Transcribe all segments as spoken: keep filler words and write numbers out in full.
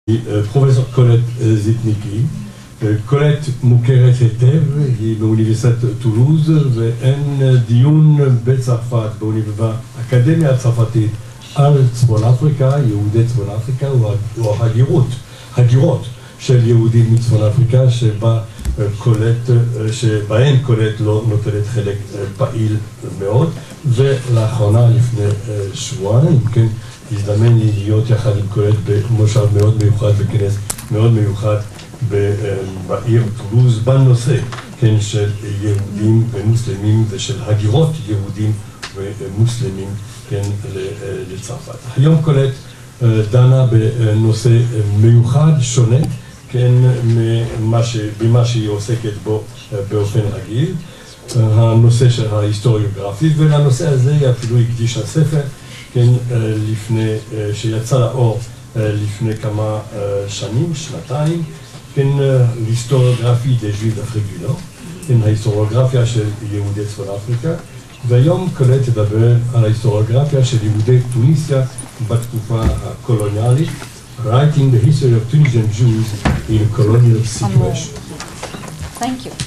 פרופסור קולט זיטניקי. קולט מוכרת היטב, היא באוניברסיטת טולוז, ואין דיון בצרפת, באקדמיה הצרפתית, על צפון אפריקה, יהודי צפון אפריקה, או הגירות, הגירות של יהודים מצפון אפריקה, שבה קולט, שבהן קולט לא נוטלת חלק פעיל מאוד, ולאחרונה לפני שבועיים, כן, הזדמן לי להיות יחד עם קולט במושב מאוד מיוחד, בכנס מאוד מיוחד בעיר טולוז, בנושא, כן, של יהודים ומוסלמים ושל הגירות יהודים ומוסלמים, כן, לצרפת. היום קולט דנה בנושא מיוחד, שונה, כן, ממה שהיא עוסקת בו באופן רגיל, הנושא של ההיסטוריוגרפית, ולנושא הזה היא אפילו הקדישה ספר, כן, לפני, שיצא לאור לפני כמה שנים, שנתיים, כן, להיסטוריוגרפי des Juifs d'Afrique du Nord, כן, ההיסטוריוגרפיה של יהודי צפון אפריקה, והיום קולט תדבר על ההיסטוריוגרפיה של יהודי טוניסיה בתקופה הקולוניאלית, writing the history of Tunisian Jews in a colonial situation. Thank you.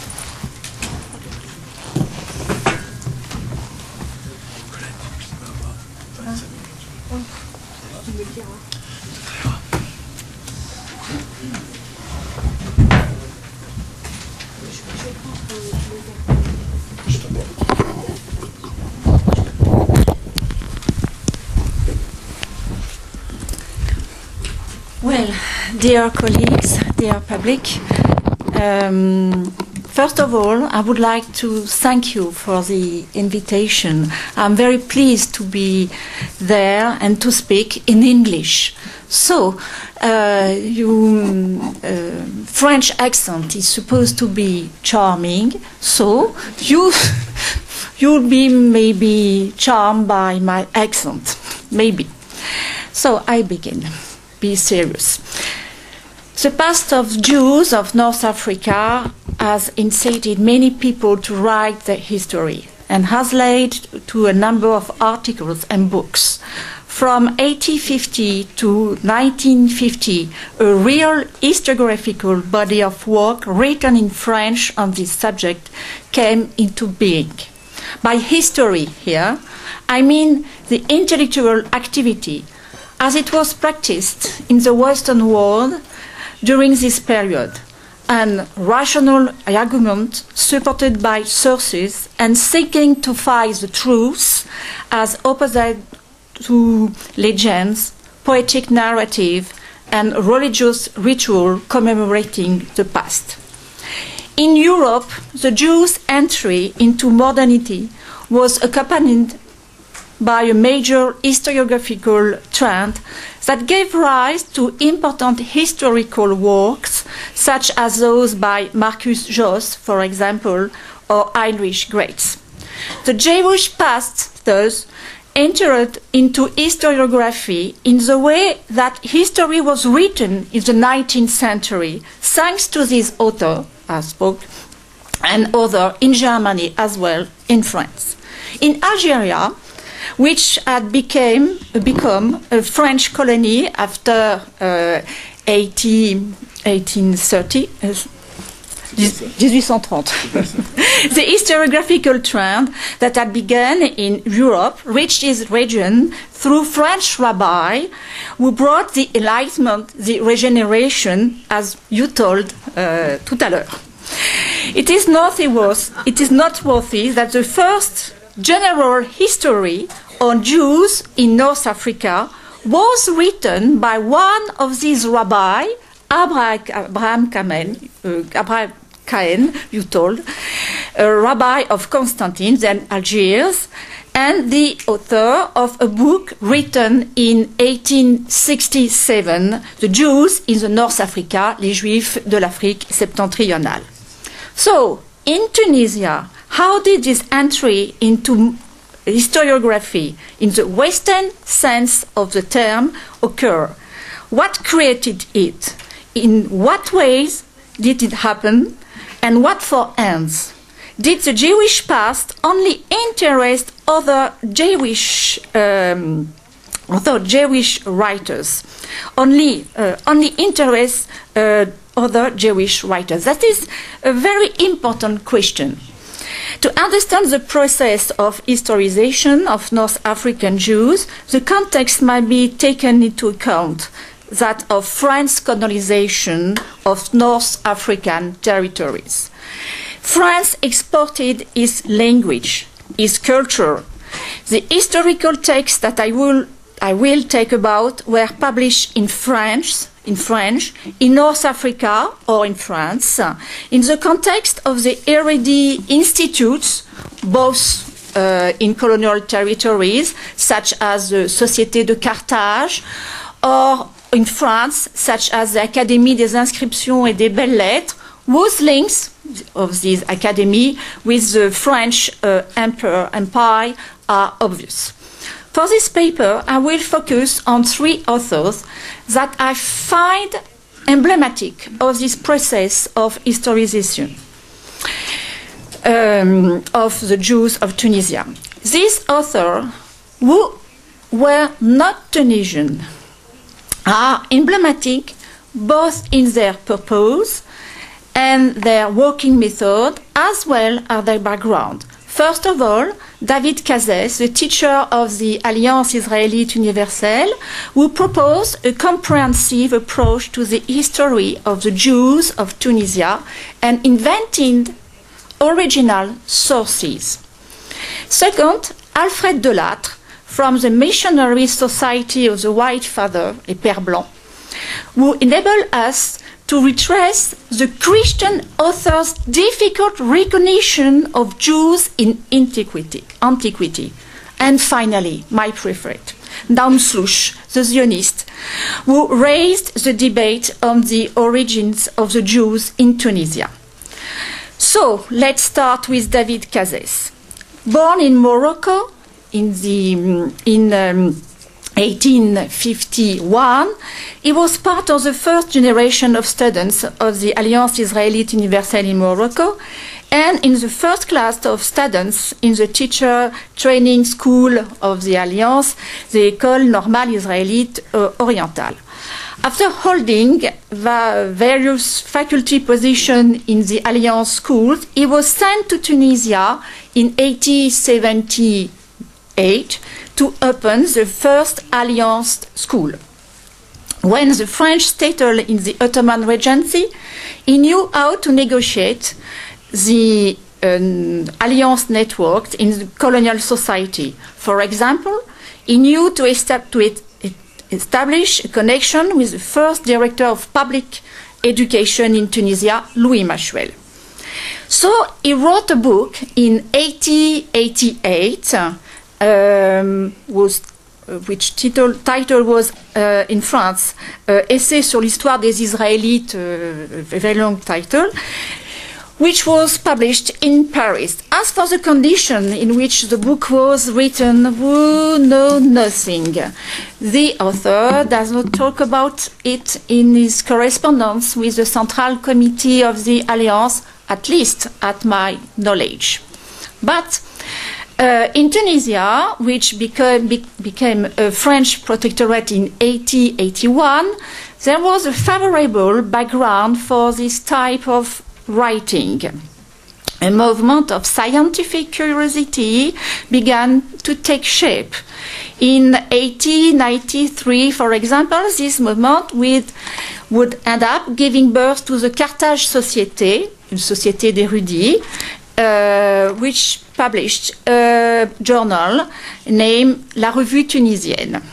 Well, dear colleagues, dear public, um, first of all, I would like to thank you for the invitation. I'm very pleased to be there and to speak in English. So, uh, your uh, French accent is supposed to be charming, so you, you'll be maybe charmed by my accent, maybe. So, I begin. Be serious. The past of Jews of North Africa has incited many people to write their history and has led to a number of articles and books. From eighteen fifty to nineteen fifty, a real historiographical body of work written in French on this subject came into being. By history here, I mean the intellectual activity as it was practiced in the Western world during this period, and rational argument supported by sources and seeking to find the truth as opposite to legends, poetic narrative, and religious ritual commemorating the past. In Europe, the Jews' entry into modernity was accompanied by a major historiographical trend that gave rise to important historical works, such as those by Marcus Joss, for example, or Heinrich Graetz. The Jewish past, thus, entered into historiography in the way that history was written in the nineteenth century, thanks to this author, I spoke, and others in Germany as well, in France. In Algeria, which had became, become a French colony after uh, eighteen thirty, uh, eighteen thirty. The historiographical trend that had begun in Europe reached this region through French rabbis who brought the Enlightenment, the regeneration, as you told uh, tout à l'heure. It is noteworthy, it is noteworthy that the first general history on Jews in North Africa was written by one of these rabbis, Abraham Cahen, uh, Abraham Cahen, you told, a rabbi of Constantine, then Algiers, and the author of a book written in eighteen sixty-seven, The Jews in the North Africa, les Juifs de l'Afrique septentrionale. So, in Tunisia, how did this entry into historiography, in the Western sense of the term, occur? What created it? In what ways did it happen? And what for ends? Did the Jewish past only interest other Jewish um, although Jewish writers only, uh, only interest uh, other Jewish writers? That is a very important question. To understand the process of historization of North African Jews, the context might be taken into account, that of France's colonization of North African territories. France exported its language, its culture. The historical texts that I will, I will take about were published in French, in French, in North Africa or in France, in the context of the erudite institutes, both uh, in colonial territories, such as the Société de Carthage, or in France, such as the Académie des Inscriptions et des Belles-Lettres, whose links of this academy with the French uh, emperor, empire are obvious. For this paper, I will focus on three authors that I find emblematic of this process of historization um, of the Jews of Tunisia. These authors, who were not Tunisian, are emblematic both in their purpose and their working method, as well as their background. First of all, David Cazès, the teacher of the Alliance Israélite Universelle, who proposed a comprehensive approach to the history of the Jews of Tunisia and invented original sources. Second, Alfred Delattre, from the Missionary Society of the White Father, les Pères Blancs, who enabled us to retrace the Christian author's difficult recognition of Jews in antiquity. antiquity. And finally, my favorite, Naum Slush, the Zionist, who raised the debate on the origins of the Jews in Tunisia. So, let's start with David Cazès. Born in Morocco in, the, in um, eighteen fifty-one, he was part of the first generation of students of the Alliance Israélite Universelle in Morocco, and in the first class of students in the teacher training school of the Alliance, the École Normale Israélite uh, Orientale. After holding the various faculty positions in the Alliance schools, he was sent to Tunisia in eighteen seventy-eight to open the first Alliance school. When the French settled in the Ottoman Regency, he knew how to negotiate the um, Alliance network in the colonial society. For example, he knew to, estab to it establish a connection with the first director of public education in Tunisia, Louis Machuel. So he wrote a book in eighteen eighty-eight, um, was, uh, which title, title was uh, in France, uh, Essai sur l'histoire des Israélites, uh, a very long title, which was published in Paris. As for the condition in which the book was written, we know nothing. The author does not talk about it in his correspondence with the Central Committee of the Alliance, at least at my knowledge. But uh, in Tunisia, which became, be, became a French protectorate in eighteen eighty-one, there was a favorable background for this type of writing. A movement of scientific curiosity began to take shape. In eighteen ninety-three, for example, this movement would, would end up giving birth to the Carthage Société, une société d'érudits, uh, which published a journal named La Revue Tunisienne.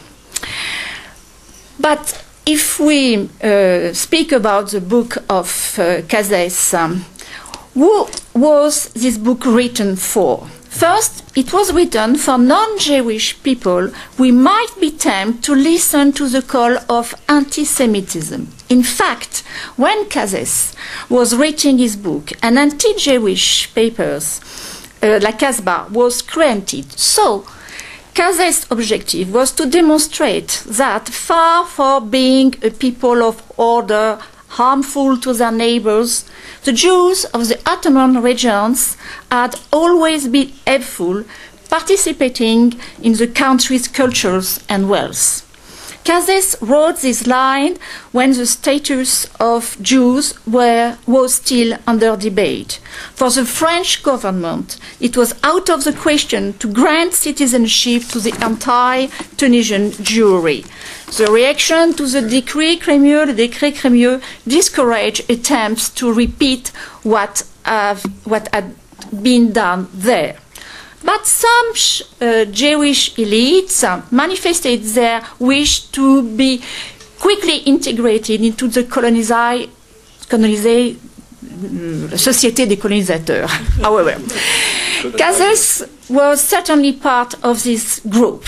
But if we uh, speak about the book of uh, Cazès, um, who was this book written for? First, it was written for non-Jewish people who might be tempted to listen to the call of anti-Semitism. In fact, when Cazès was writing his book, an anti-Jewish paper, uh, La Casbah, was created. So, Cazès' objective was to demonstrate that far from being a people of order harmful to their neighbors, the Jews of the Ottoman regions had always been helpful participating in the country's cultures and wealth. Cazès wrote this line when the status of Jews were, was still under debate. For the French government, it was out of the question to grant citizenship to the entire Tunisian Jewry. The reaction to the decree Crémieux, the Décret Crémieux, discouraged attempts to repeat what, have, what had been done there. But some uh, Jewish elites uh, manifested their wish to be quickly integrated into the colonisé, colonisé, uh, Société des colonisateurs. However, Cazès was certainly part of this group.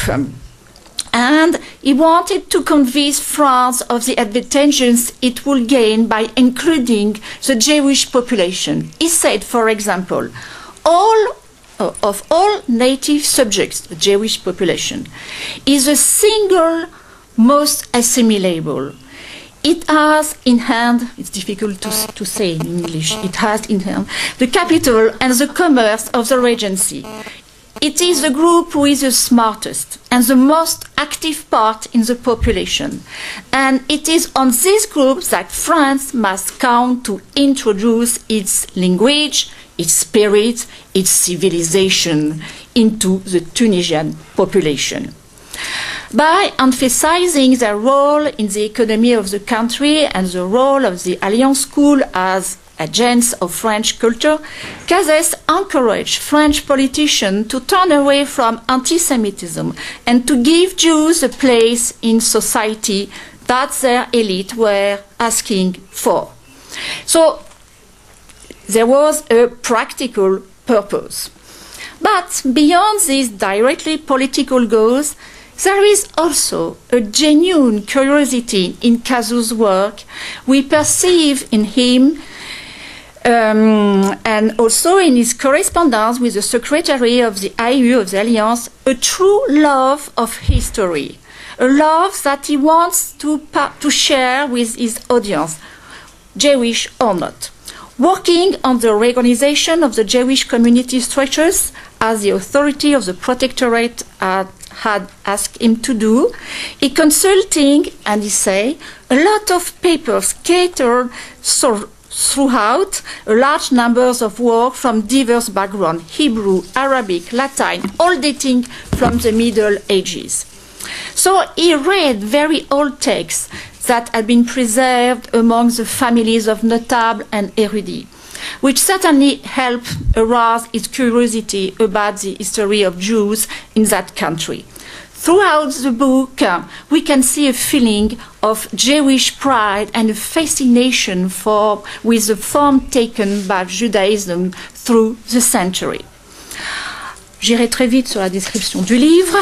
And he wanted to convince France of the advantages it would gain by including the Jewish population. He said, for example, all of all native subjects, the Jewish population, is the single most assimilable. It has in hand, it's difficult to, to say in English, it has in hand the capital and the commerce of the regency. It is the group who is the smartest and the most active part in the population. And it is on this group that France must count to introduce its language, its spirit, its civilization into the Tunisian population. By emphasizing their role in the economy of the country and the role of the Alliance School as agents of French culture, Cazès encouraged French politicians to turn away from anti-Semitism and to give Jews a place in society that their elite were asking for. So there was a practical purpose. But beyond these directly political goals, there is also a genuine curiosity in Cazès' work. We perceive in him Um, and also in his correspondence with the Secretary of the I U of the Alliance, a true love of history, a love that he wants to, to share with his audience, Jewish or not. Working on the reorganization of the Jewish community structures, as the authority of the Protectorate had, had asked him to do, he consulting, and he say, a lot of papers scattered so throughout a large numbers of work from diverse backgrounds, Hebrew, Arabic, Latin, all dating from the Middle Ages. So he read very old texts that had been preserved among the families of notables and erudits, which certainly helped arouse his curiosity about the history of Jews in that country. Throughout the book, uh, we can see a feeling of Jewish pride and a fascination for, with the form taken by Judaism through the century. J'irai très vite sur la description du livre.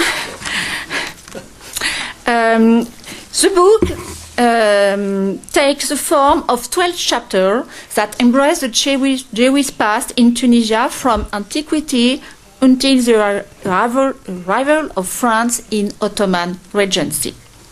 Um, the book um, takes the form of twelve chapters that embrace the Jewish, Jewish past in Tunisia from antiquity until the arrival of France in Ottoman regency.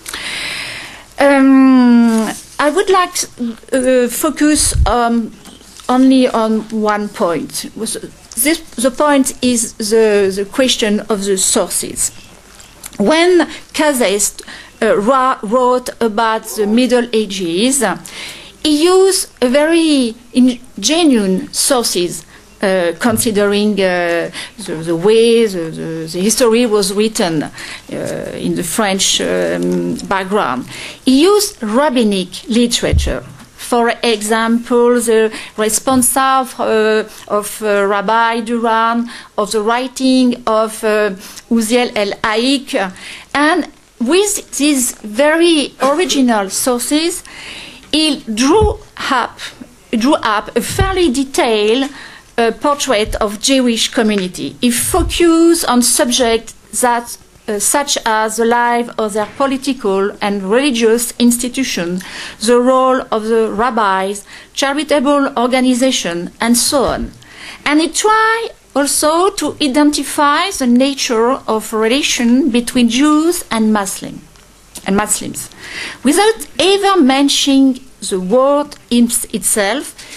Um, I would like to uh, focus um, only on one point. This, the point is the, the question of the sources. When Cazès uh, wrote about the Middle Ages, he used a very genuine sources Uh, considering uh, the, the way the, the, the history was written uh, in the French um, background. He used rabbinic literature. For example, the response of, uh, of uh, Rabbi Duran, of the writing of uh, Uziel el-Haïk, and with these very original sources, he drew up, drew up a fairly detailed a portrait of Jewish community. He focused on subjects that, uh, such as the life of their political and religious institutions, the role of the rabbis, charitable organization, and so on. And he tried also to identify the nature of relation between Jews and Muslim, and Muslims, without ever mentioning the word itself.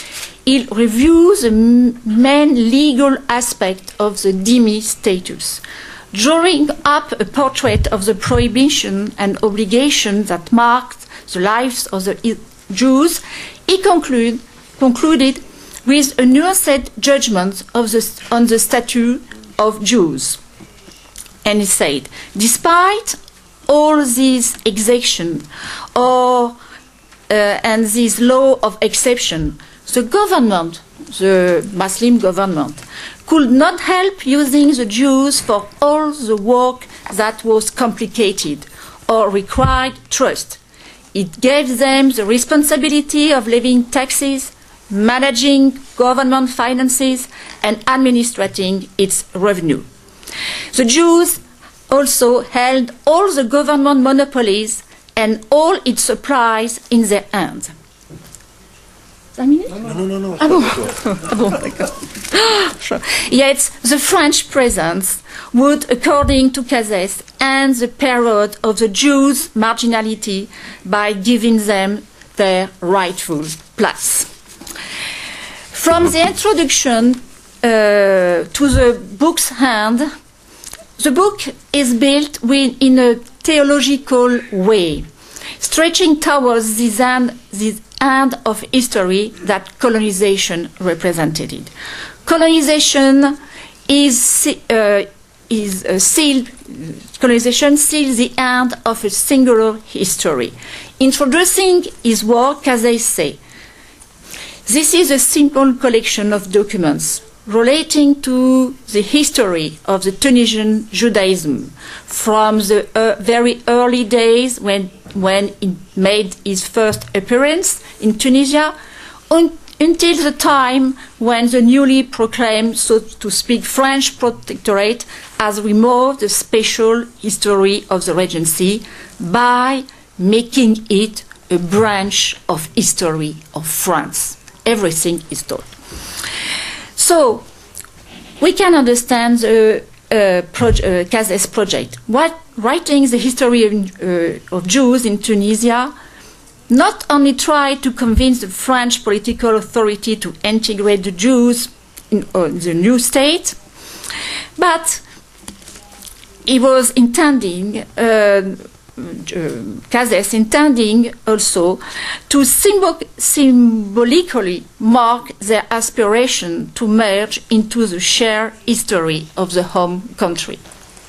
he reviews the main legal aspect of the dhimmi status, drawing up a portrait of the prohibition and obligation that marked the lives of the Jews. He conclude, concluded with a nuanced judgment of the, on the status of Jews. And he said, despite all these exactions or uh, and this law of exception, the government, the Muslim government, could not help using the Jews for all the work that was complicated or required trust. It gave them the responsibility of levying taxes, managing government finances, and administrating its revenue. The Jews also held all the government monopolies and all its supplies in their hands. No, no, no, no. Ah bon, ah bon, d'accord. Yet the French presence would, according to Cazès, end the period of the Jews' marginality by giving them their rightful place. From the introduction uh, to the book's hand, the book is built with, in a theological way, stretching towards this end, this end of history that colonization represented. Colonization is, uh, is uh, sealed, colonization seals the end of a singular history. Introducing his work, Cazès says, this is a simple collection of documents relating to the history of the Tunisian Judaism from the uh, very early days when, when it made its first appearance in Tunisia un until the time when the newly proclaimed, so to speak, French protectorate has removed the special history of the Regency by making it a branch of history of France. Everything is told. So, we can understand the uh, proje uh, Cazès project. What, writing the history of, uh, of Jews in Tunisia not only tried to convince the French political authority to integrate the Jews in uh, the new state, but he was intending, uh, Uh, Cazès intending also to symbol symbolically mark their aspiration to merge into the shared history of the home country.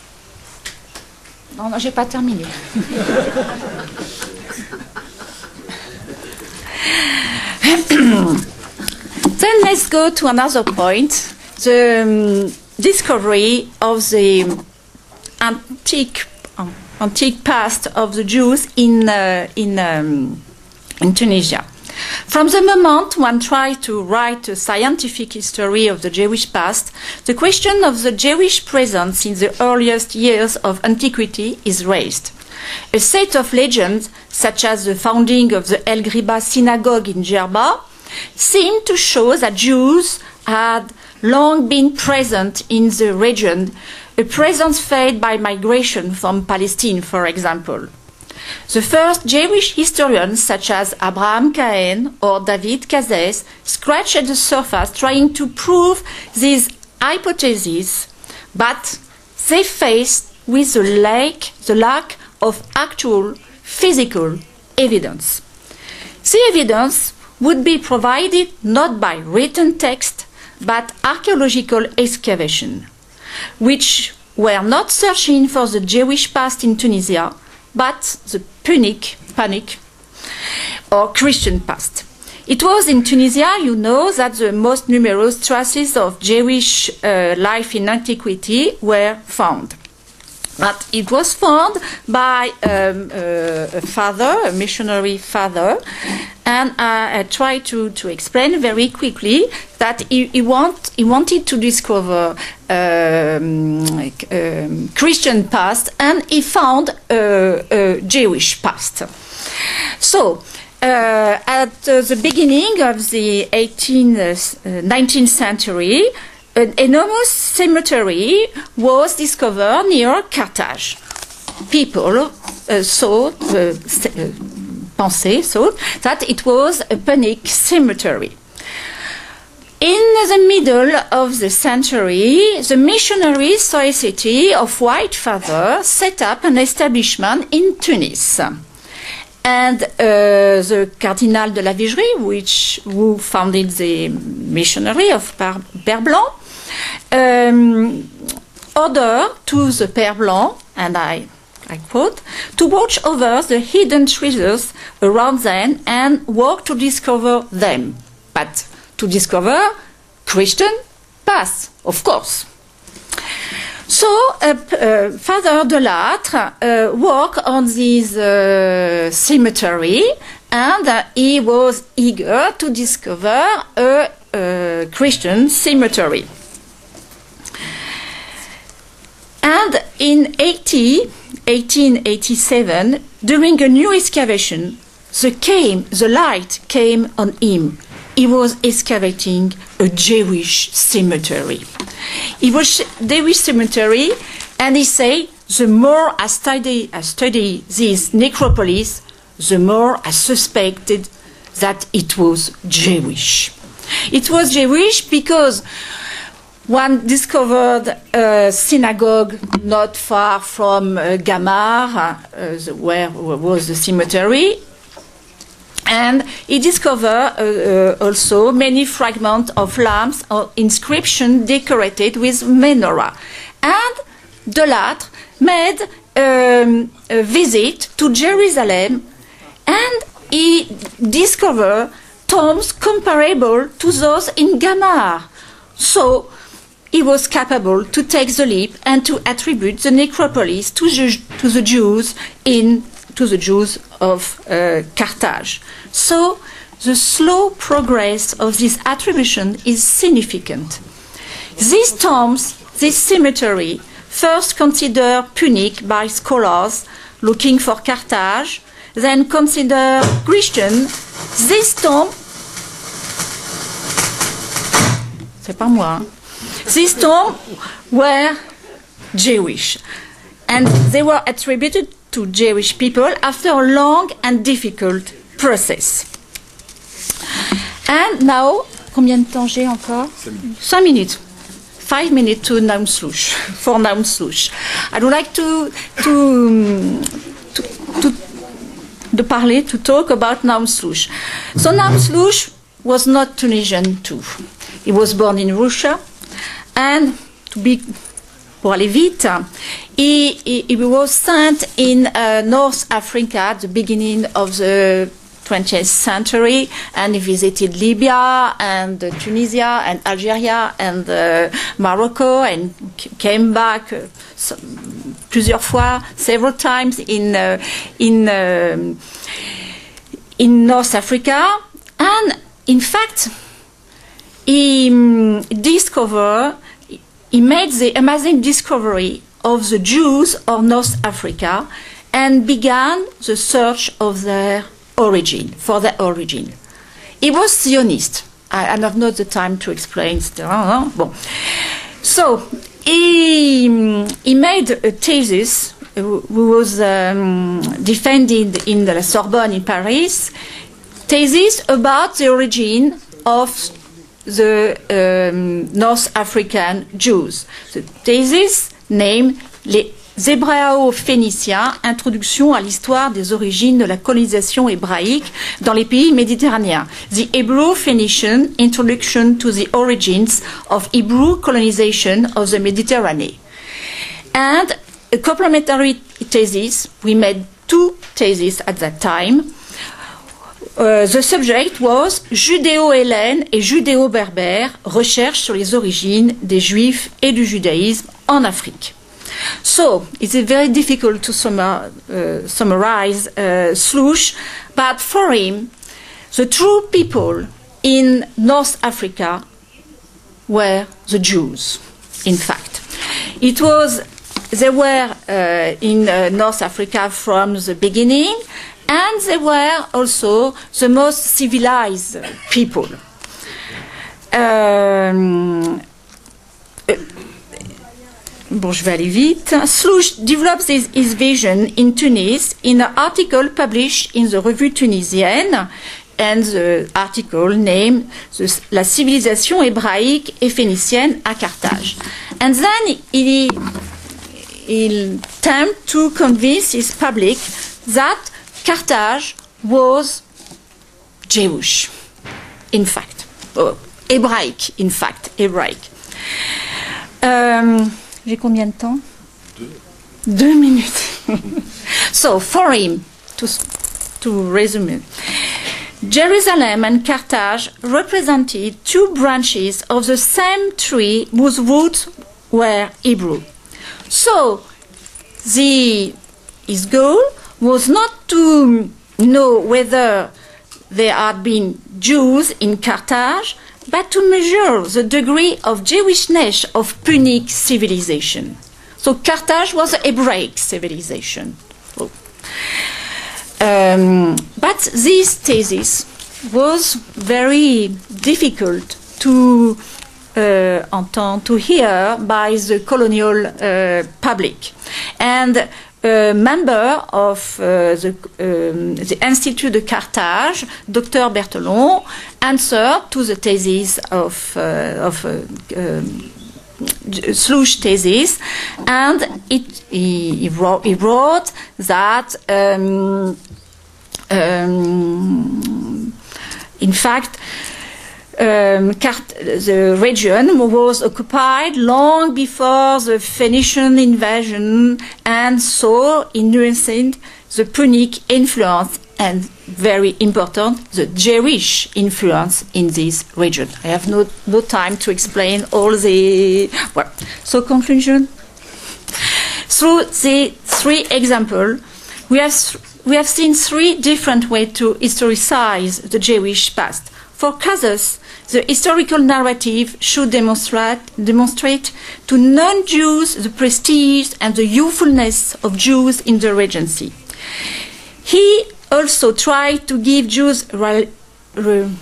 Non, non, j'ai pas terminé. Then let's go to another point, the um, discovery of the antique um, antique past of the Jews in, uh, in, um, in Tunisia. From the moment one tries to write a scientific history of the Jewish past, the question of the Jewish presence in the earliest years of antiquity is raised. A set of legends, such as the founding of the El Griba synagogue in Djerba, seem to show that Jews had long been present in the region, a presence fed by migration from Palestine, for example. The first Jewish historians, such as Abraham Cahen or David Cazès, scratched at the surface trying to prove these hypotheses, but they faced with the lack, the lack of actual physical evidence. The evidence would be provided not by written text, but archaeological excavation, which were not searching for the Jewish past in Tunisia, but the Punic, Punic or Christian past. It was in Tunisia, you know, that the most numerous traces of Jewish uh, life in antiquity were found. But it was found by um, uh, a father, a missionary father, and uh, I tried to, to explain very quickly that he, he, want, he wanted to discover um, um, Christian past, and he found a, a Jewish past. So, uh, at uh, the beginning of the eighteenth, uh, nineteenth century, an enormous cemetery was discovered near Carthage. People uh, thought, uh, pensaient, thought that it was a Punic cemetery. In the middle of the century, the Missionary Society of White Fathers set up an establishment in Tunis. And uh, the Cardinal de la Vigerie, which, who founded the missionary of Père Blanc, um, ordered to the Père Blanc, and I, I quote, to watch over the hidden treasures around them and work to discover them. But to discover Christian past, of course. So uh, uh, Father de Lattre uh, worked on this uh, cemetery, and uh, he was eager to discover a, a Christian cemetery. And in eighteen eighty-seven, during a new excavation, the, came, the light came on him. He was excavating a Jewish cemetery. It was a Jewish cemetery, and he said, the more I study, I study this necropolis, the more I suspected that it was Jewish. It was Jewish because one discovered a synagogue not far from uh, Gamar, uh, where was the cemetery. And he discovered uh, uh, also many fragments of lamps or inscriptions decorated with menorah. And de Lattre made um, a visit to Jerusalem, and he discovered tombs comparable to those in Gamar. So he was capable to take the leap and to attribute the necropolis to the, to the Jews in to the Jews of uh, Carthage. So the slow progress of this attribution is significant. These tombs, this cemetery, first considered Punic by scholars looking for Carthage, then considered Christian. This tomb, c'est pas moi, hein? These tombs were Jewish, and they were attributed to Jewish people after a long and difficult process. And now, combien de temps j'ai encore? Cinq minutes. Five minutes to Naumslush, for Naumslush. I would like to to to, to, to parler, to talk about Naumslush. So Naumslush was not Tunisian too. He was born in Russia, and to be pour aller vite, he, he, he was sent in uh, North Africa at the beginning of the twentieth century, and he visited Libya and uh, Tunisia and Algeria and uh, Morocco, and came back uh, so, plusieurs fois, several times in uh, in uh, in North Africa, and in fact he um, discovered. He made the amazing discovery of the Jews of North Africa and began the search of their origin, for their origin. He was Zionist. I, I have not the time to explain. Bon. So he, he made a thesis, who was um, defended in the Sorbonne in Paris, thesis about the origin of the um, North African Jews. The thesis named Les Hébraéo-Phéniciens, introduction à l'histoire des origines de la colonisation hébraïque dans les pays méditerranéens. The Hebrew-Phoenician, introduction to the origins of Hebrew colonization of the Mediterranean. And a complementary thesis, we made two theses at that time. Uh, the subject was Judéo-Hellène et Judéo-Berbère, recherche sur les origines des Juifs et du judaïsme en Afrique. So, it's very difficult to summa, uh, summarize uh, Slush, but for him, the true people in North Africa were the Jews, in fact. It was, they were uh, in uh, North Africa from the beginning, and they were also the most civilized people. Um, bon, je vais aller vite. Slush develops his, his vision in Tunis in an article published in the Revue Tunisienne and the article named the, La civilisation hébraïque et phénicienne à Carthage. And then he, he attempted to convince his public that Carthage was Jewish, in fact, oh, hébraïque, in fact, hébraïque. Um, J'ai combien de temps? Deux. Deux minutes. So, for him, to, to resume, Jerusalem and Carthage represented two branches of the same tree whose roots were Hebrew. So, the, his goal was not to know whether there had been Jews in Carthage, but to measure the degree of Jewishness of Punic civilization. So Carthage was a Hebraic civilization. So, um, but this thesis was very difficult to uh, entend, to hear by the colonial uh, public. And a member of uh, the, um, the Institute de Carthage, Doctor Berthelon, answered to the thesis of, uh, of uh, um, Slush thesis, and it, he, he, wrote, he wrote that um, um, in fact Um, the region was occupied long before the Phoenician invasion, and so enhancing the Punic influence and, very important, the Jewish influence in this region. I have no, no time to explain all the... Well, so conclusion. Through the three examples, we have, we have seen three different ways to historicize the Jewish past. For Casas, the historical narrative should demonstrate, demonstrate to non-Jews the prestige and the usefulness of Jews in the regency. He also tried to give Jews re, re,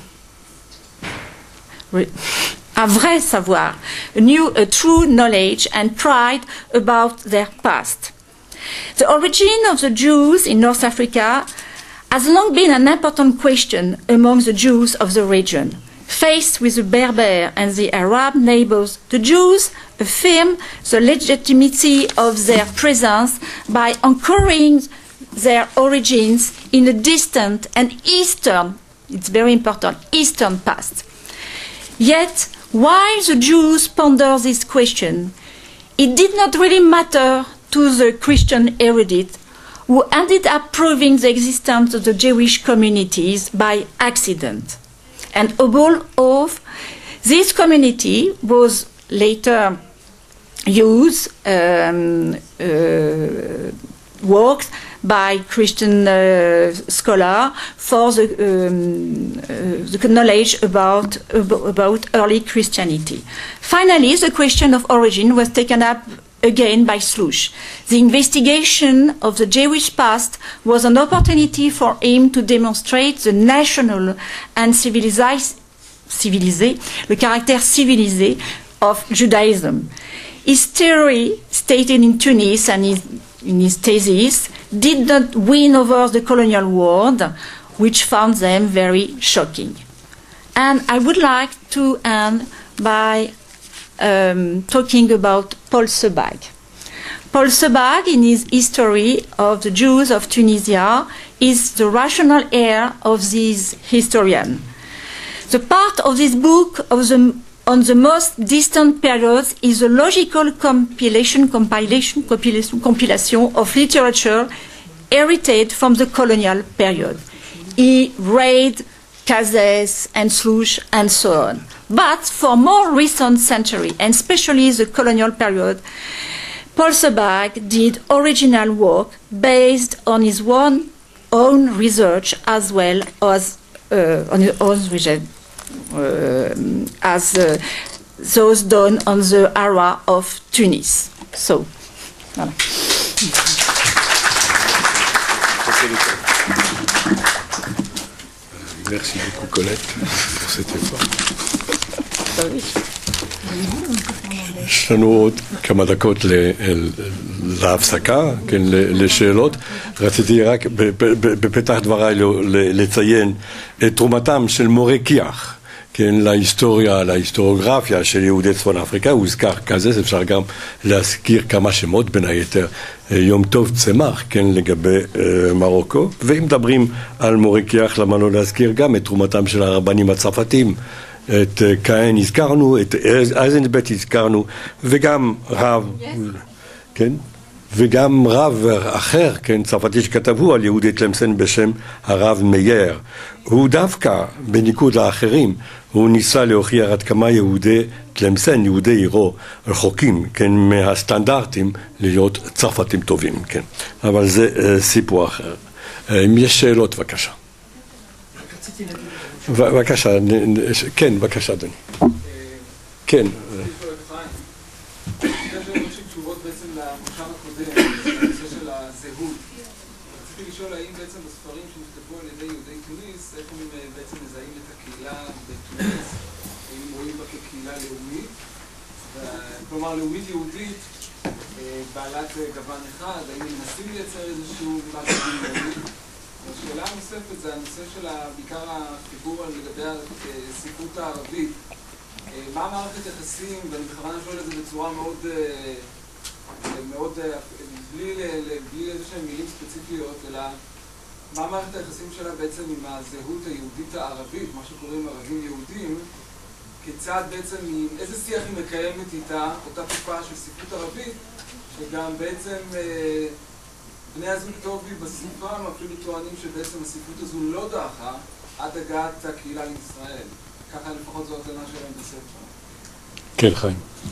re, a vrai savoir, a, new, a true knowledge and pride about their past. The origin of the Jews in North Africa has long been an important question among the Jews of the region. Faced with the Berber and the Arab neighbors, the Jews affirm the legitimacy of their presence by anchoring their origins in a distant and eastern, it's very important, eastern past. Yet, while the Jews ponder this question, it did not really matter to the Christian erudite, who ended up proving the existence of the Jewish communities by accident. And above all, this community was later used, um, uh, works by Christian uh, scholars for the, um, uh, the knowledge about, about early Christianity. Finally, the question of origin was taken up again by Slush. The investigation of the Jewish past was an opportunity for him to demonstrate the national and civilized, civilisé, le caractère civilisé of Judaism. His theory, stated in Tunis and his, in his thesis, did not win over the colonial world, which found them very shocking. And I would like to end by Um, talking about Paul Sebag. Paul Sebag, in his history of the Jews of Tunisia, is the rational heir of this historian. The part of this book of the, on the most distant periods is a logical compilation, compilation, compilation, compilation of literature heritage from the colonial period. He read Casas and Slush and so on. But for more recent century, and especially the colonial period, Paul Sebag did original work based on his one own research as well as uh, on his own research, uh, as uh, those done on the area of Tunis. So, voilà. Merci beaucoup Colette pour cet effort. Oui. יש לנו עוד כמה דקות להפסקה, כן, לשאלות. רציתי רק בפתח דבריי לציין את תרומתם של מורי כי"ח, כן, להיסטוריה, להיסטוריוגרפיה של יהודי צפון אפריקה. הוא הזכר כזה, אפשר גם להזכיר כמה שמות, בין היתר יום טוב צמח, כן, לגבי מרוקו. ואם מדברים על מורי כי"ח, למה לא להזכיר גם את תרומתם של הרבנים הצרפתים, את כהן הזכרנו, את אייזנבט הזכרנו, וגם רב, כן, וגם רב אחר, כן, צרפתי שכתבו על יהודי תלמסן בשם הרב מאיר. הוא דווקא, בניקוד לאחרים, הוא ניסה להוכיח עד כמה יהודי תלמסן, יהודי עירו, רחוקים, כן, מהסטנדרטים להיות צרפתים טובים, כן. אבל זה uh, סיפור אחר. Uh, אם יש שאלות, בבקשה. בבקשה, כן, בבקשה, אדוני. כן. לשאול האם בעצם בספרים שנכתבו על ידי יהודי תוניס, איך הם בעצם מזהים את הקהילה בתוניס, האם רואים בה כקהילה לאומית, כלומר לאומית יהודית, בעלת גוון אחד, האם הם מנסים לייצר איזשהו משהו לאומי. השאלה הנוספת זה הנושא של בעיקר החיבור לגבי הספרות הערבית. מה מערכת יחסים, ואני בכוונה שואל את זה בצורה מאוד, מאוד, בלי, בלי איזשהם מילים ספציפיות, אלא מה מערכת היחסים שלה בעצם עם הזהות היהודית הערבית, מה שקוראים ערבים יהודים, כיצד בעצם, איזה שיח היא מקיימת איתה, אותה תופעה של ספרות ערבית, שגם בעצם בני הזוג טובי בספרם אפילו טוענים שבעצם הספרות הזו לא דעכה עד הגעת הקהילה לישראל. ככה לפחות זו הטענה שלהם בספר. כן, חיים.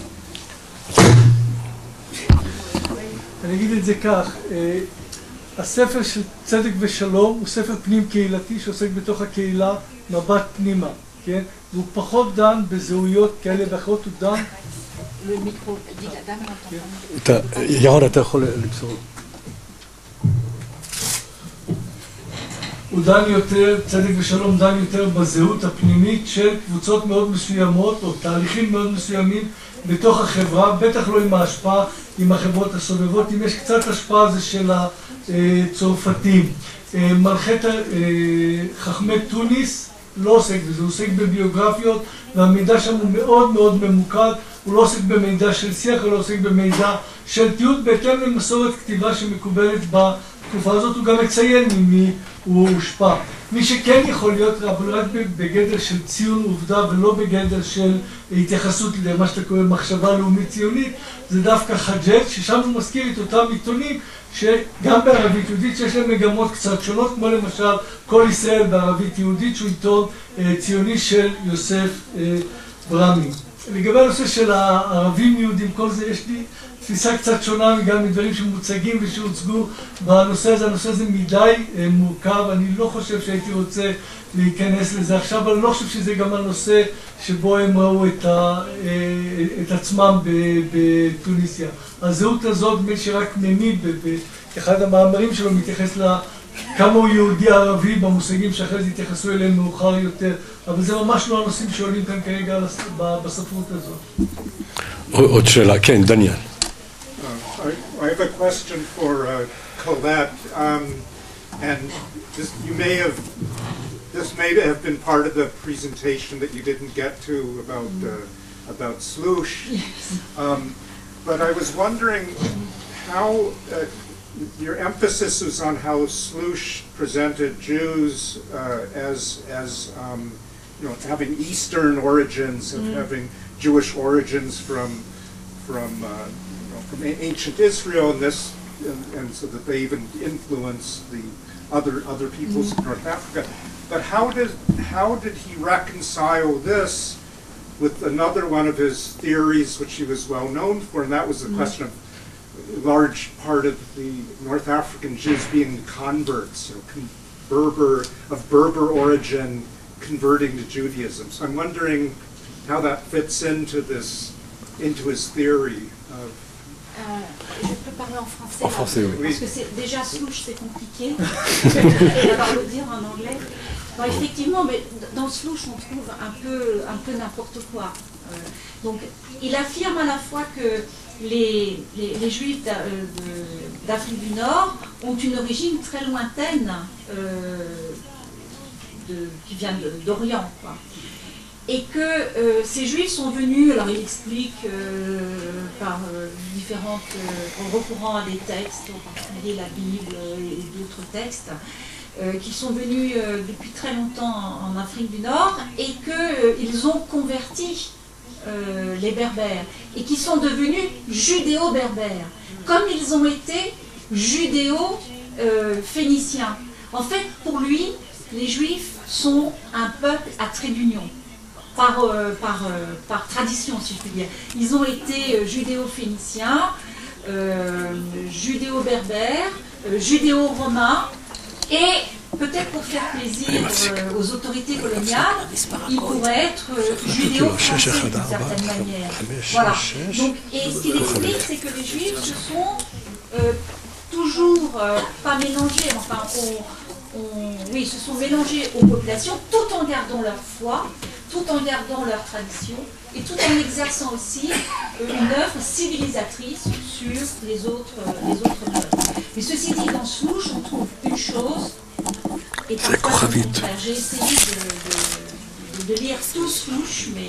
אני אגיד את זה כך, הספר של צדק ושלום הוא ספר פנים קהילתי שעוסק בתוך הקהילה מבט פנימה, כן? והוא פחות דן בזהויות כאלה ואחרות, הוא דן... ירון, אתה יכול לבשור. הוא דן יותר, צדק ושלום דן יותר בזהות הפנימית של קבוצות מאוד מסוימות או תהליכים מאוד מסוימים בתוך החברה, בטח לא עם ההשפעה עם החברות הסובבות. אם יש קצת השפעה זה של הצרפתים. מלכת חכמי תוניס לא עוסק בזה, הוא עוסק בביוגרפיות, והמידע שם הוא מאוד מאוד ממוקד. הוא לא עוסק במידע של שיח, הוא לא עוסק במידע של תיעוד בהתאם למסורת כתיבה שמקובלת בתקופה הזאת. הוא גם מציין ממי הוא הושפע. מי שכן יכול להיות, אבל רק בגדר של ציון עובדה ולא בגדר של התייחסות למה שאתה קורא מחשבה לאומית ציונית, זה דווקא חג'ג', ששם הוא מזכיר את אותם עיתונים שגם בערבית יהודית שיש להם מגמות קצת שונות, כמו למשל כל ישראל בערבית יהודית, שהוא עיתון ציוני של יוסף ברמי. לגבי הנושא של הערבים יהודים, כל זה יש לי תפיסה קצת שונה גם מדברים שמוצגים ושהוצגו בנושא הזה. הנושא הזה מדי מורכב, אני לא חושב שהייתי רוצה להיכנס לזה עכשיו, אבל אני לא חושב שזה גם הנושא שבו הם ראו את, ה, את עצמם בתוניסיה. הזהות הזאת, מי שרק מניב באחד המאמרים שלו מתייחס לכמה הוא יהודי ערבי במושגים שאחרי זה התייחסו אליהם מאוחר יותר, אבל זה ממש לא הנושאים שעולים כאן כרגע בספרות הזאת. עוד שאלה, כן, דניאל. I have a question for uh, Colette, um, and this, you may have, this may have been part of the presentation that you didn't get to about uh, about Slush. Yes. Um, but I was wondering how uh, your emphasis was on how Slush presented Jews uh, as as um, you know, having Eastern origins and mm. having Jewish origins from from uh, from ancient Israel, and this, and, and so that they even influence the other other peoples mm-hmm. in North Africa. But how did how did he reconcile this with another one of his theories, which he was well known for, and that was the mm-hmm. question of a large part of the North African Jews being converts, you know, con- Berber of Berber origin, converting to Judaism. So I'm wondering how that fits into this, into his theory of. Euh, je peux parler en français, en français là, oui. Parce que c'est, déjà Slush c'est compliqué, alors le dire en anglais. Non, effectivement, mais dans Slouch, on trouve un peu, un peu n'importe quoi. Euh, donc, il affirme à la fois que les, les, les Juifs d'Afrique du Nord ont une origine très lointaine, euh, de, qui vient d'Orient, quoi. Et que euh, ces Juifs sont venus, alors il explique euh, par euh, différentes, euh, en recourant à des textes, en particulier la Bible et d'autres textes, euh, qui sont venus euh, depuis très longtemps en, en Afrique du Nord et qu'ils euh, ont converti euh, les Berbères et qui sont devenus judéo-berbères, comme ils ont été judéo-phéniciens. En fait, pour lui, les Juifs sont un peuple à trait d'union. Par, euh, par, euh, par tradition, si je puis dire. Ils ont été euh, judéo-phéniciens, euh, judéo-berbères, euh, judéo-romains, et peut-être pour faire plaisir euh, aux autorités coloniales, ils pourraient être euh, judéo-français d'une certaine manière. Voilà. Donc, et ce qu'il explique, c'est que les Juifs se sont euh, toujours euh, pas mélangés, enfin, on, on, oui, se sont mélangés aux populations tout en gardant leur foi, tout en gardant leur tradition et tout en exerçant aussi euh, une œuvre civilisatrice sur les autres, euh, les autres peuples. Mais ceci dit, dans Slouch, on trouve une chose, et parfois le contraire. J'ai essayé de, de, de, de lire tout Slouch, mais...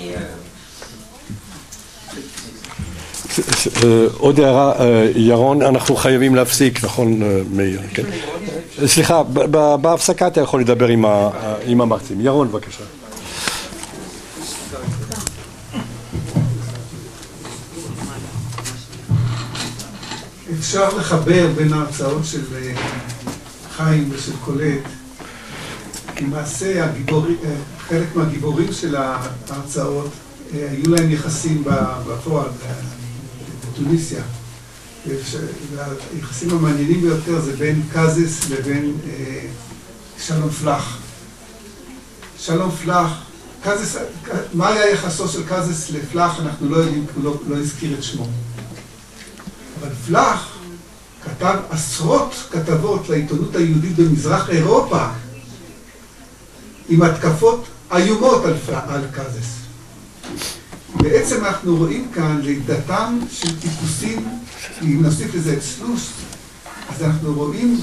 Euh... עוד הערה, ירון, אנחנו חייבים להפסיק, נכון מאיר? סליחה, בהפסקה אתה יכול לדבר עם המרצים. ירון, בבקשה. אפשר לחבר בין ההרצאות של חיים ושל קולט. למעשה, חלק מהגיבורים של ההרצאות היו להם יחסים בפועל, בתוניסיה. והיחסים המעניינים ביותר זה בין קזס לבין שלום פלח. שלום פלח, קזס, מה היה יחסו של קזס לפלח אנחנו לא יודעים, הוא לא, לא הזכיר את שמו. אבל פלח כתב עשרות כתבות לעיתונות היהודית במזרח אירופה עם התקפות איומות על, על קזס. בעצם אנחנו רואים כאן לידתם של טיפוסים, אם נוסיף לזה את סלוש, אז אנחנו רואים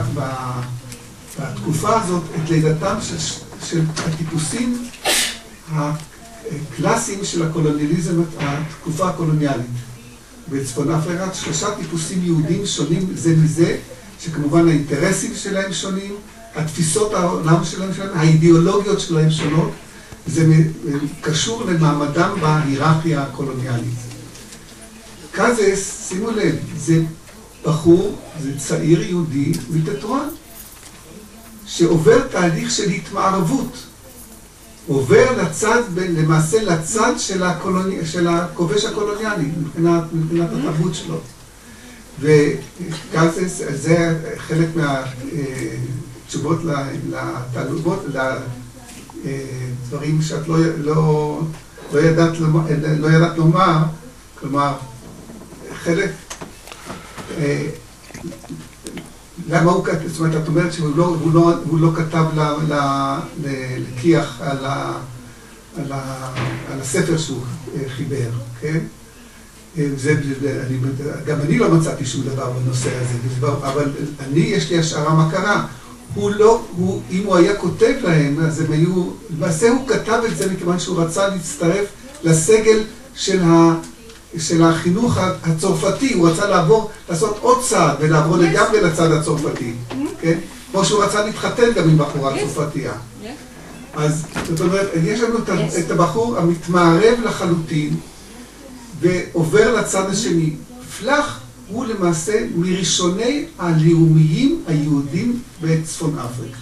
בתקופה הזאת את לידתם של, של הטיפוסים הקלאסיים של הקולוניאליזם, התקופה הקולוניאלית. בצפון אפריקה שלושה טיפוסים יהודים שונים זה מזה, שכמובן האינטרסים שלהם שונים, התפיסות העולם שלהם שונים, האידיאולוגיות שלהם שונות, זה קשור למעמדם בהיררכיה הקולוניאלית. קזס, שימו לב, זה בחור, זה צעיר יהודי מטטואן, שעובר תהליך של התמערבות, עובר לצד, למעשה לצד של, הקולוני, של הכובש הקולוניאלי, מבחינת, מבחינת התרבות שלו. וקזס, זה חלק מהתשובות לתעלובות, לדברים שאת לא, לא, לא, ידעת, לא ידעת לומר, כלומר, חלק, למה הוא כתב, זאת אומרת, את אומרת שהוא לא, הוא לא, הוא לא כתב לכיח על, על, על הספר שהוא חיבר, כן? זה, אני, גם אני לא מצאתי שום דבר בנושא הזה, אבל אני, יש לי השערה מה קרה. הוא לא, הוא, אם הוא היה כותב להם, אז הם היו, למעשה הוא כתב את זה מכיוון שהוא רצה להצטרף לסגל של ה... של החינוך הצרפתי, הוא רצה לעבור, לעשות עוד צעד ולעבור לגמרי לצד הצרפתי, כן? כמו שהוא רצה להתחתן גם עם בחורה צרפתייה. אז זאת אומרת, יש לנו את הבחור המתמערב לחלוטין ועובר לצד השני. פלח הוא למעשה מראשוני הלאומיים היהודים בצפון אפריקה.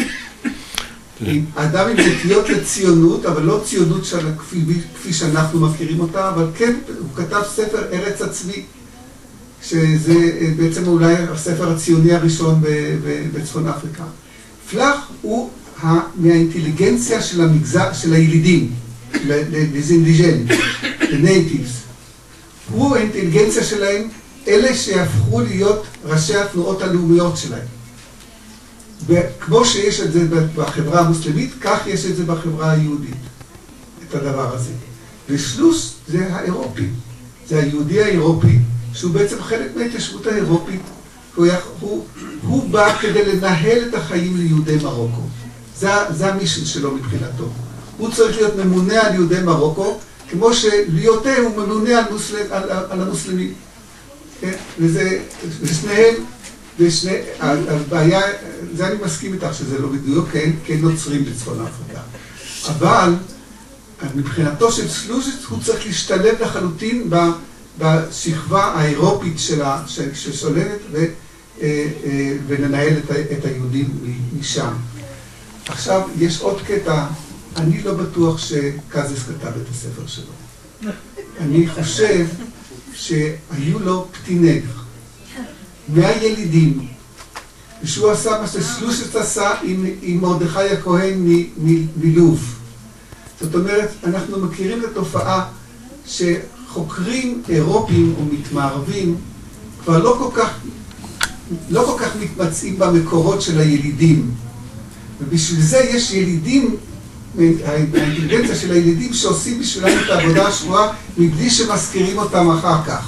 אדם עם נטיות לציונות, אבל לא ציונות של, כפי, כפי שאנחנו מכירים אותה, אבל כן, הוא כתב ספר ארץ הצבי, שזה בעצם אולי הספר הציוני הראשון בצפון אפריקה. פלח הוא מהאינטליגנציה של המגזר, של הילידים, לזינדיג'ן, לנייטיבס. הוא האינטליגנציה שלהם, אלה שהפכו להיות ראשי התנועות הלאומיות שלהם. וכמו שיש את זה בחברה המוסלמית, כך יש את זה בחברה היהודית, את הדבר הזה. ושלוש זה האירופי, זה היהודי האירופי, שהוא בעצם חלק מההתיישבות האירופית, הוא, הוא, הוא בא כדי לנהל את החיים ליהודי מרוקו. זה, זה המישן שלו מבחינתו. הוא צריך להיות ממונה על יהודי מרוקו, כמו שליוטה הוא ממונה על, מוסלם, על, על המוסלמים. כן? וזה, ושניהם, ושני, הבעיה, זה אני מסכים איתך שזה לא בדיוק, כן, כן נוצרים בצפון אפריקה. אבל מבחינתו של סלוז'יץ הוא צריך להשתלב לחלוטין בשכבה האירופית שלה, ששולטת, ו, ולנהל את, את היהודים משם. עכשיו, יש עוד קטע, אני לא בטוח שקזס כתב את הספר שלו. אני חושב שהיו לו פטינגר, מהילידים, ושהוא עשה מה שסלוז'יץ עשה עם, עם מרדכי הכהן מלוב. זאת אומרת, אנחנו מכירים את התופעה שחוקרים אירופים ומתמערבים כבר לא כל כך, לא כל כך מתמצאים במקורות של הילידים. ובשביל זה יש ילידים, האינטליגנציה של הילידים שעושים בשבילם את העבודה השבועה מבלי שמזכירים אותם אחר כך.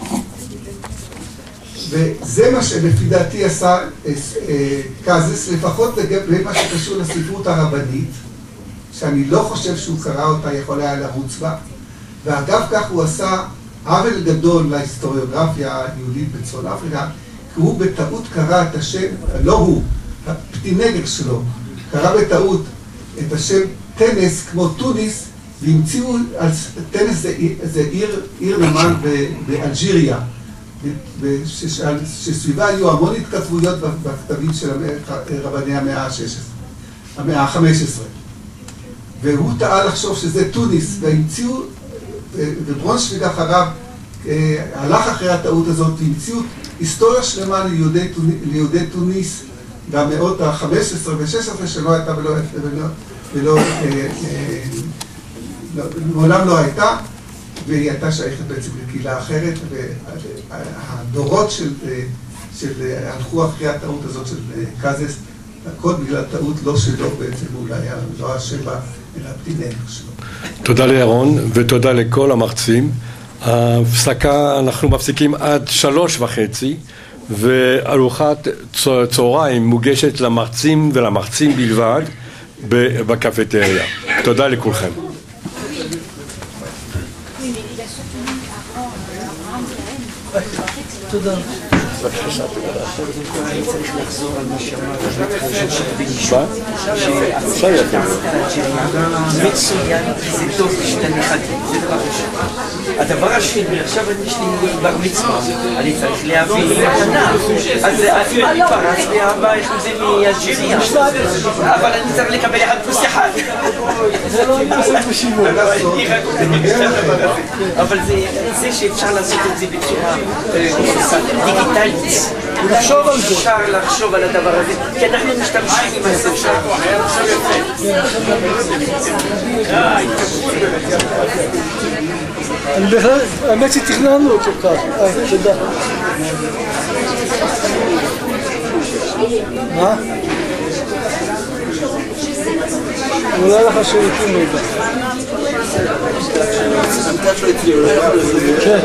וזה מה שלפי דעתי עשה קזס, לפחות לגבי מה שקשור לספרות הרבנית, שאני לא חושב שהוא קרא אותה, יכול היה לרוץ בה. ואגב כך הוא עשה עוול גדול להיסטוריוגרפיה היהודית בצפון אפריקה, כי הוא בטעות קרא את השם, לא הוא, הפטינגר שלו, קרא בטעות את השם טנס כמו טוניס, והמציאו, טנס זה, זה עיר, עיר נמל באלג'יריה, שסביבה היו המון התכתבויות בכתבים של רבני המאה ה-שש עשרה, המאה ה-חמש עשרה. והוא טעה לחשוב שזה טוניס, והמציאו, וברונשוויג אחריו הלך אחרי הטעות הזאת, והמציאו היסטוריה שלמה ליהודי, ליהודי טוניס במאות ה-חמש עשרה ו-שש עשרה שלא הייתה ולא, ולא, ולא, מעולם לא הייתה, והיא הייתה שייכת בעצם לקהילה אחרת, והדורות של, של הלכו אחרי הטעות הזאת של קזס, הכל בגלל טעות לא שלו בעצם, אולי היה לא השבע, אלא הפטינגר שלו. תודה לירון ותודה לכל המרצים. ההפסקה, אנחנו מפסיקים עד שלוש וחצי, וארוחת צהריים מוגשת למרצים ולמרצים בלבד בקפטריה. תודה לכולכם. תודה. אני צריך לחזור על מה שאמרת, מצוין, זה טוב כשאתה נכדים, זה דבר ראשון. הדבר השני, עכשיו יש לי בר מצווה, אני צריך להביא מתנה, אז אני פרץ לאבא, יש לזה מאלג'יריה, אבל אני צריך לקבל אחד פלוס אחד. זה לא נעשה בשיווק. אבל זה שאפשר לעשות את זה בצורה דיגיטלית. לחשוב על זה. אפשר לחשוב על הדבר הזה, כי אנחנו משתמשים עם הספר. אני בכלל, האמת שתכננו אותו כך. תודה. מה? אולי לך שירותים מידע. כן.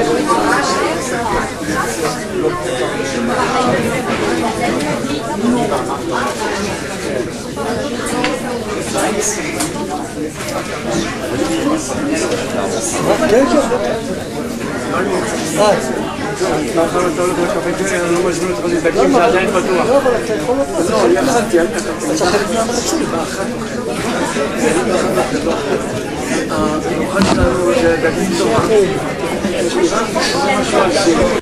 כן, כן. אה. מאחר אתה הולך לקפטריה, אני לא מזמין אותך להזדקים, זה עדיין פתוח. לא, אבל אתה יכול לתת. לא, יחדתי, אל תקפטריה. אתה חלק מהמרצים. המיוחד שלנו זה דגים תורה. יש לי רק משהו על זה.